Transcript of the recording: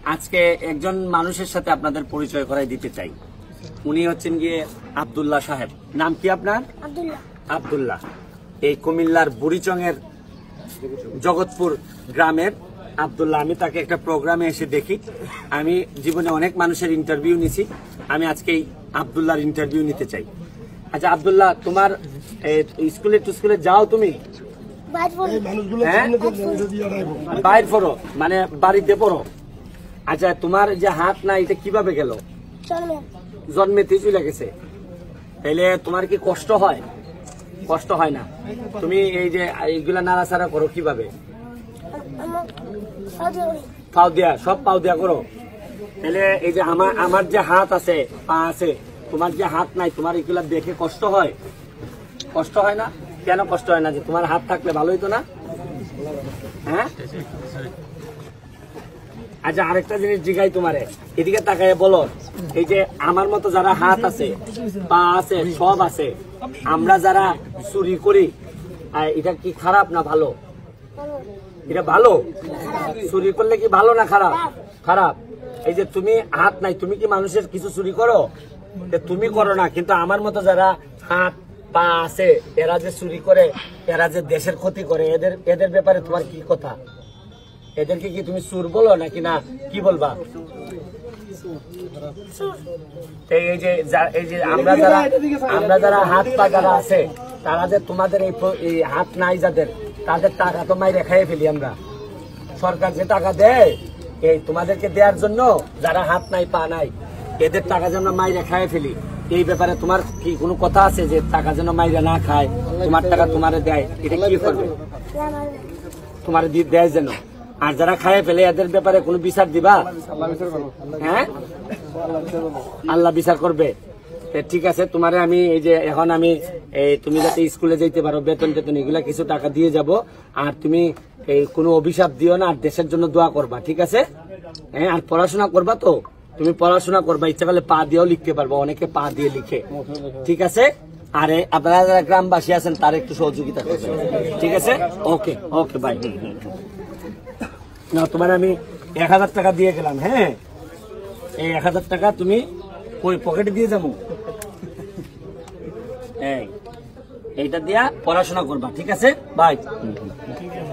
আজকে একজন মানুষের সাথে আপনাদের পরিচয় করাই দিতে চাই। উনি হচ্ছেন গিয়ে আব্দুল্লাহ সাহেব। নাম কি আপনার? আব্দুল্লাহ। এই কুমিল্লার বুড়িচংয়ের জগৎপুর গ্রামের আব্দুল্লাহ। আমি তাকে একটা প্রোগ্রামে এসে দেখি। আমি জীবনে অনেক মানুষের ইন্টারভিউ নিছি, আমি আজকে এই আব্দুল্লাহর ইন্টারভিউ নিতে চাই। আচ্ছা আব্দুল্লাহ, তোমার স্কুলে যাও তুমি? বাইর পড়ো মানে বাড়িতে পড়ো? আচ্ছা, তোমার যে হাত না এটা কিভাবে গেল? জন্মেতেই চলে গেছে। তাইলে তোমার কি কষ্ট হয়? কষ্ট হয় না? তুমি এই যে এইগুলা নাড়াচাড়া করো কিভাবে? পাও দিয়া, সব পাও দিয়া করো। তাহলে এই যে আমার যে হাত আছে, পা আছে, তোমার যে হাত নাই, তোমার এগুলা দেখে কষ্ট হয়? কষ্ট হয় না? কেন কষ্ট হয় না? যে তোমার হাত থাকলে ভালো হইতো না? হ্যাঁ। আচ্ছা, আরেকটা জিনিস জিগাই তোমারে, এদিকে তাকায় বলো, এই যে আমার মতো যারা হাত আছে, পা আছে, সব আছে, আমরা যারা চুরি করি, এটা কি খারাপ না ভালো? এটা ভালো। চুরি করলে কি ভালো না খারাপ? খারাপ। এই যে তুমি হাত নাই, তুমি কি মানুষের কিছু চুরি করো? তুমি করো না, কিন্তু আমার মতো যারা হাত পা আছে, এরা যে চুরি করে, এরা যে দেশের ক্ষতি করে, এদের ব্যাপারে তোমার কি কথা? এদেরকে কি তুমি চোর বলো নাকি না কি বলবা? এই যে আমরা যারা হাত পা যারা আছে, তারা যে তোমাদের এই হাত নাই যাদের, তাদের টাকা তো মাইরে খাইয়ে ফেলি আমরা। সরকার যে টাকা দেয় এই তোমাদেরকে দেওয়ার জন্য, যারা হাত নাই পা নাই এদের টাকা যেন মাইরে খাইয়ে ফেলি। এই ব্যাপারে তোমার কি কোনো কথা আছে যে টাকা যেন মাইরে না খায়, তোমার টাকা তোমারে দেয়, এটা কি করবে? তোমার দেয় যেন। আর যারা খাইয়ে ফেলে এদের ব্যাপারে কোনো বিচার দিবা? হ্যাঁ, আল্লাহ বিচার করবে। ঠিক আছে, তোমারে আমি এই যে এখন আমি তুমি যাতে স্কুলে যেতে পারো, বেতন টেতন এগুলা কিছু টাকা দিয়ে যাব। আর তুমি কোনো অভিশাপ দিও না, আর দেশের জন্য দোয়া করবা, ঠিক আছে? হ্যাঁ, আর পড়াশোনা করবা তো? তুমি পড়াশোনা করবা, ইচ্ছা করলে পা দিয়েও লিখতে পারবা, অনেকে পা দিয়ে লিখে, ঠিক আছে? আরে আপনারা যারা গ্রামবাসী আছেন তার একটু সহযোগিতা করবেন, ঠিক আছে? Okay okay, bye. না, তোমার আমি 1000 টাকা দিয়ে গেলাম। হ্যাঁ, এই 1000 টাকা তুমি ওই পকেটে দিয়ে যাবো। এইটা দিয়া পড়াশোনা করবা, ঠিক আছে? বাই।